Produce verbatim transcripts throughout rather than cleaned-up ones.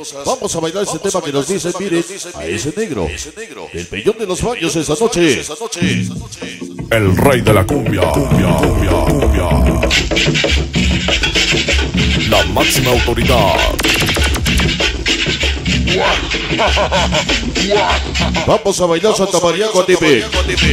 Vamos a bailar ese tema que nos dice, miren, a ese negro, el peñón de los baños esta noche. El rey de la cumbia, cumbia, cumbia, cumbia. La máxima autoridad. Vamos a bailar Santa María Guatipe.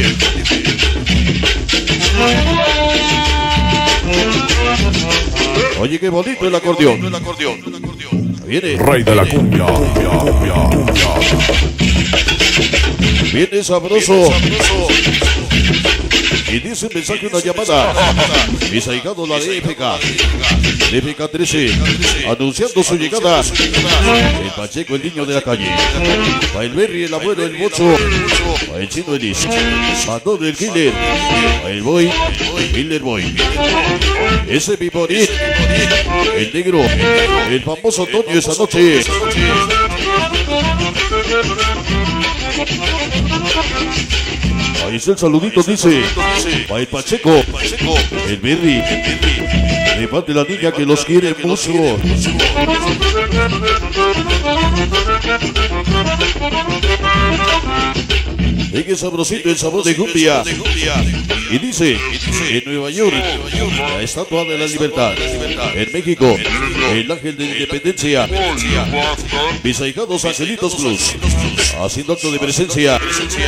Oye, qué bonito el acordeón. Viene. Rey de la cumbia, cumbia, cumbia, cumbia. Viene sabroso. Y dice un mensaje, una llamada. Mis ahijados, la de F K. De F K trece. Anunciando su llegada. El Pacheco, el niño de la calle. Pa' el Berry, el abuelo, el Bocho. Pa' el Chino Elis. Mandón, el Killer. Pa' el Boy. Killer Boy. Ese Piporín. El negro. El famoso Antonio esa noche. Ahí está el saludito, dice. Pa' el Pacheco. El Berry. De parte de la niña que los quiere mucho. Venga sabrosito el sabor de cumbia. Y dice, en Nueva York, la Estatua de la Libertad. En México, el Ángel de la Independencia. Mis ahijados Angelitos Plus, haciendo acto de presencia.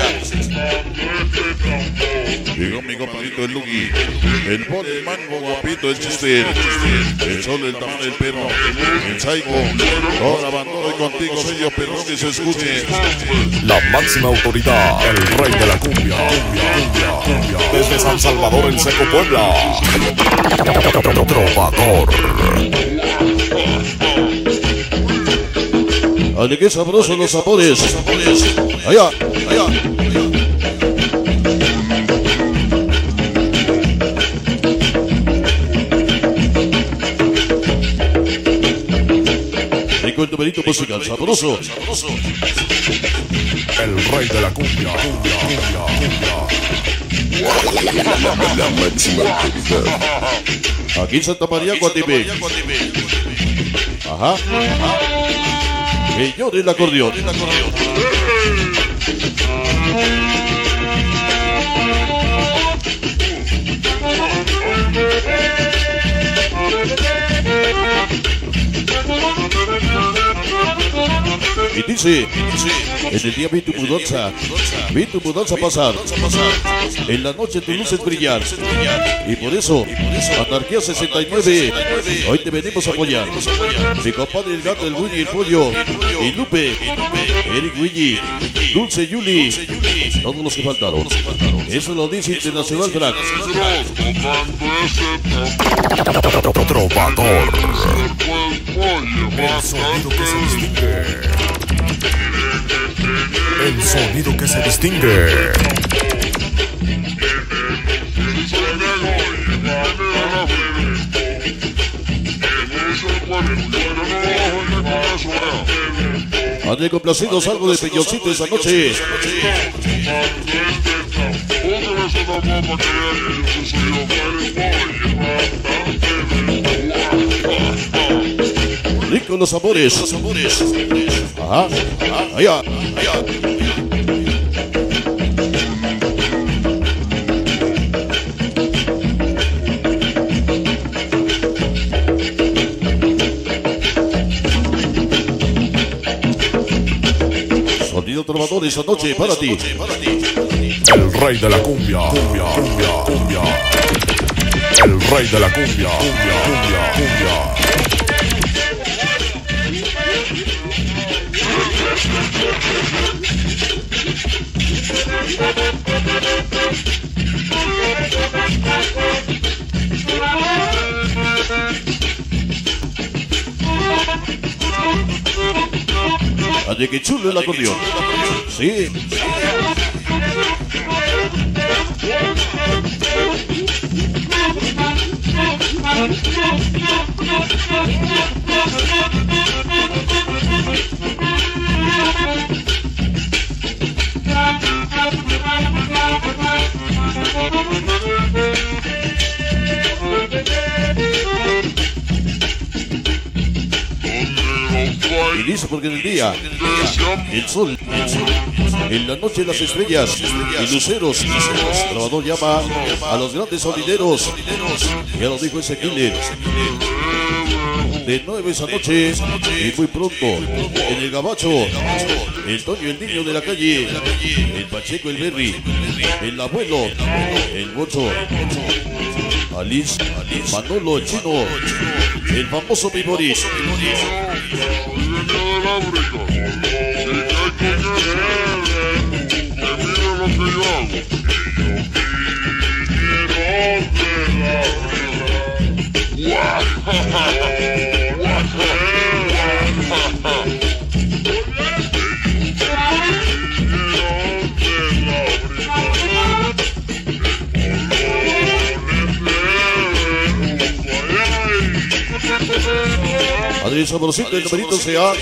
Llegó mi compadrito el Lugi, el Pol, el Mango, guapito, el Chester, el Sol, el Tamar, el Perro, el Saico, toda la banda de contigo, bello perro que se escuche. La máxima autoridad, el rey de la cumbia, cumbia, cumbia, cumbia. Desde San Salvador, el Seco, Puebla. Trovador. Ale, qué sabrosos los sabores. Allá, allá. Rico el numerito musical, sabroso. El rey de la cumbia, cumbia, cumbia, cumbia. La máxima autoridad. Aquí en Santa María Guatipe. Ajá. Señor, el acordeón. Y dice, en el día vi tu mudanza, vi tu mudanza pasar, en la noche tus luces brillar, y por eso, Anarquía sesenta y nueve, hoy te venimos a apoyar. Mi compadre el gato, el Willy, el pollo, y Lupe, Eric Willy, Dulce Yuli, todos los que faltaron. Eso lo dice Internacional Crack. Trovador. El sonido que se distingue. El sonido que se distingue. Han complacidos algo de peñoncito esa noche. Rico los sabores. Ajá. Allá. Allá. Sonido trovador esa noche para ti. El rey de la cumbia, cumbia, cumbia, cumbia. El rey de la cumbia, cumbia, cumbia, cumbia. Oye, qué chulo el acordeón. Sí. Dice porque en el día el sol, en la noche las estrellas y luceros. Trovador llama a los grandes sonideros. Ya lo dijo ese killer. De nueve esa noche y muy pronto en el Gabacho, el Toño, el niño de la calle, el Pacheco, el Berry, el abuelo, el Bocho, Alice, Manolo, el Chino, el famoso Piporis. Adrián Saborcito, el numerito sea.